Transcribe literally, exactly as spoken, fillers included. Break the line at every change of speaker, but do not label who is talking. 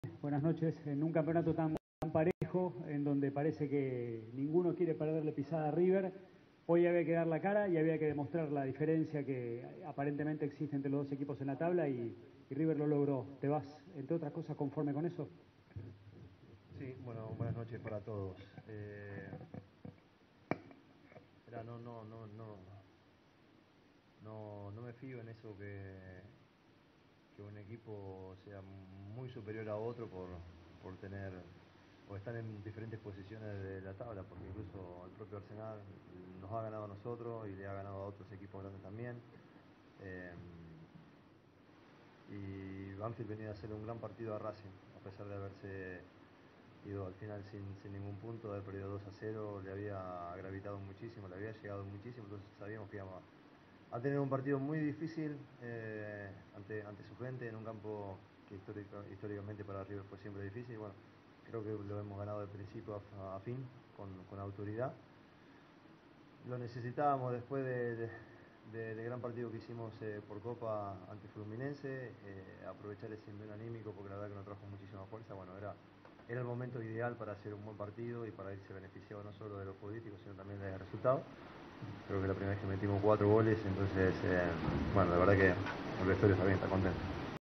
Buenas noches. En un campeonato tan, tan parejo, en donde parece que ninguno quiere perderle pisada a River, hoy había que dar la cara y había que demostrar la diferencia que aparentemente existe entre los dos equipos en la tabla y, y River lo logró. ¿Te vas, entre otras cosas, conforme con eso?
Sí, bueno, buenas noches para todos. Eh, era, no, no, no, no, no, no me fío en eso que, que un equipo sea muy superior a otro por, por tener o estar en diferentes posiciones de la tabla, porque incluso el propio Arsenal nos ha ganado a nosotros y le ha ganado a otros equipos grandes también. Eh, y Banfield venía a hacer un gran partido a Racing, a pesar de haberse ido al final sin, sin ningún punto, de haber perdido dos a cero, le había gravitado muchísimo, le había llegado muchísimo, entonces sabíamos que íbamos a, a tener un partido muy difícil eh, ante, ante su gente, en un campo que histórica, históricamente para River fue siempre difícil. Bueno, creo que lo hemos ganado de principio a, a fin, con, con autoridad. Lo necesitábamos después de, de, de, de gran partido que hicimos eh, por Copa ante Fluminense, eh, aprovechar ese envío anímico porque la verdad que nos trajo muchísima fuerza. Bueno, era, era el momento ideal para hacer un buen partido y para irse beneficiado no solo de lo político, sino también del resultado. Creo que la primera vez que metimos cuatro goles, entonces, eh, bueno, la verdad que el vestuario está bien, está contento.